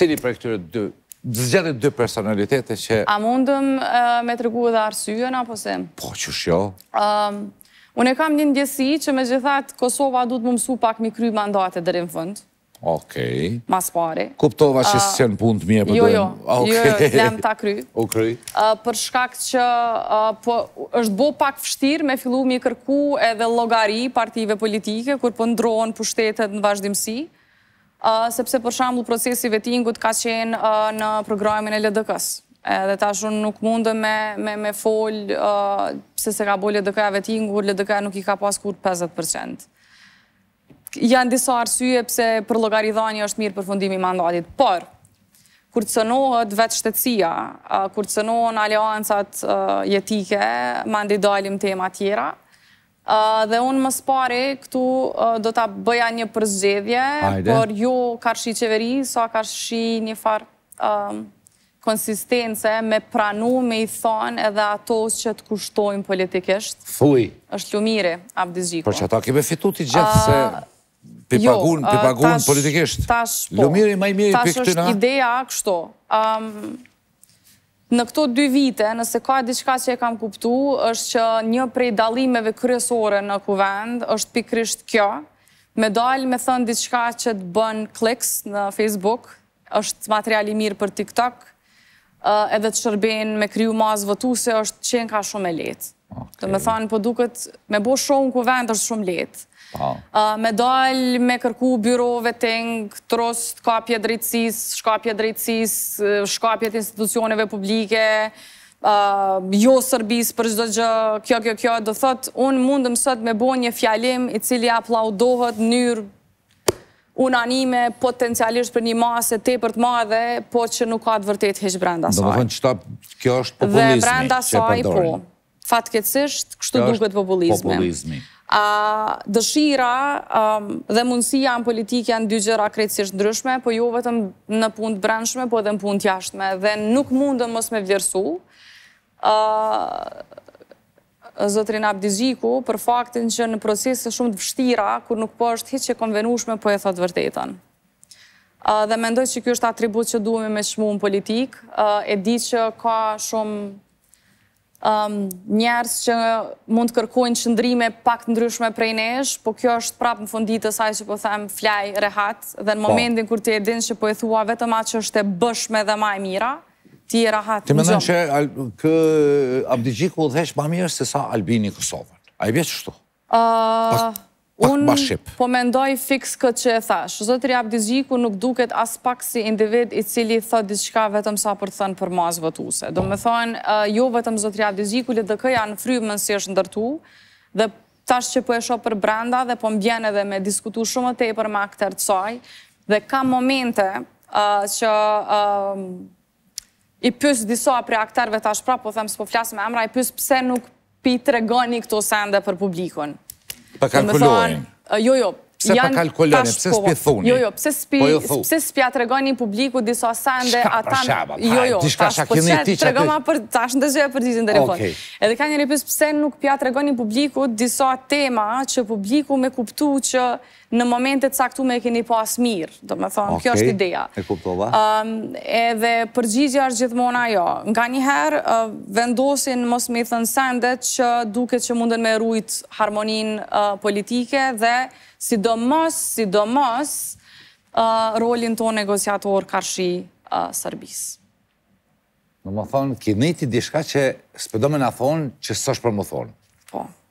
Cili për këtyre zgjedhjet dy personalitete që... A mundëm me tregu edhe arsyen, apo se? Po, qësh jo? Unë e kam një ndjesi që me gjithat Kosova du të më mësu pak mi kry mandate deri në fund. Okej. Mas pari. Kuptova që s'e në punë të mje për dojnë. Jo, lem ta kry. U kry. Për shkak që është bo pak vështirë me fillu mi kërku edhe llogari partive politike, kur po ndrohen pushtetet në vazhdimsi, sepse për shembull procesi vettingut ka qenë në programin e LDK-s. Edhe tash unë nuk mundëm me fol pse se ka bo LDK-ja vettingu, LDK-ja nuk i ka pas kur 50%. Janë disa arsye pse për llogaridhani është mirë përfundimi i mandatit, por kur cënohet vetë shtetësia, kur cënohen aleancat jetike, mandi dalim tema tjera, dhe unë më pari këtu do ta bëja një përzgjedhje, por jo karshi qeveri, sa karshi një farë konsistence me pranu, me i thonë edhe atos që të kushtojnë politikisht. Thuj. Është Lumiri Abdiz Xhiku. Por që ata kime fitu ti gjithë se... Pipagun politikisht. Lumiri ma i mirë për këtë Tash është ideja kështu. Në këto 2 vite, nëse ka diçka që e kam kuptu, është që një prej dalimeve kryesore në kuvend është pikrisht kjo. Me dalë me thënë diçka që të bën kliks në Facebook, është material i mirë për TikTok, edhe të shërben me kriju mazë votuse, është qenë ka shumë e letë. Të me thënë, po duket, me bo shumë në kuvend është shumë letë. Me dalë me kërku byro vetting, trost, shkapje drejtësis, shkapjet institucioneve publike, jo Sërbis për çdo gjë, kjo, do thot, unë mundëm sot me bo një fjalim i cili aplaudohet në mënyrë unanime, potencialisht për një masë tepër të madhe, po që nuk ka të vërtet heq brenda saj. Do të thënë që kjo është populizmi. Dhe brenda saj, po, fatkeqësisht, kështu duket populizmi. Dëshira dhe mundësia në politikë janë 2 gjëra krejtësisht ndryshme, po jo vetëm në punë të brendshme, po edhe në punë të jashtme. Dhe nuk mundëm mos me vlerësu zotrin Abdiz Xhiku për faktin që në procese shumë të vështira, kur nuk po është hiç e konvenueshme, po e thot vërtetën. Dhe mendoj që ky është atribut që duhemi me çmu në politikë. E di që ka shumë njerëz që mund të kërkojnë qëndrime pak të ndryshme prej nesh, po kjo është prapë në fundit të saj që po them flaj rehat, dhe në momentin kur ti e din që po e thua vetëm atë që është e bëshme dhe ma e mira, ti e rahat në gjë. Ti mendon që Abdiz Xhiku udhëheq ma mirë se sa Albini Kosovën? A i vjetë qështu? Unë po mendoj fix këtë që e thash. Zotri Abdiz Xhiku nuk duket as pak si individ i cili thot diçka vetëm sa për të thënë për mazë votuse. Do me thonë, jo vetëm zotri Abdiz Xhiku, LDK-ja në frymën si është ndërtu, dhe tash që po e shoh për brenda dhe po mbjen edhe me diskutu shumë të tepër me akter të saj, dhe ka momente që i pys disa prej akterve tash prapë, po them s'po flas me emra, i pys pse nuk pi tregoni këto sende për publikun. Për kalkulojnë. Jo. Pse për kalkulojnë, pse s'pi thuni? Jo, pse s'pja të regoni publiku disa sende ata... Jo, tash po që të regoma për... Tash në të gjë e përgjithin të refon. Edhe ka njëri pës pse nuk pja të regoni publiku disa tema që publiku me kuptu që në momentet saktu me keni pas mirë. Do me thonë, kjo është ideja. E kuptova. Edhe përgjigja është gjithmona jo. Nga njëherë vendosin mos me i thënë sendet që duket që munden me rujt harmonin politike dhe sidomos rolin ton negociator karshi Sërbis. Në më thonë, ki nëjti dishka që s'pedo me në thonë që s'është për më thonë. Po.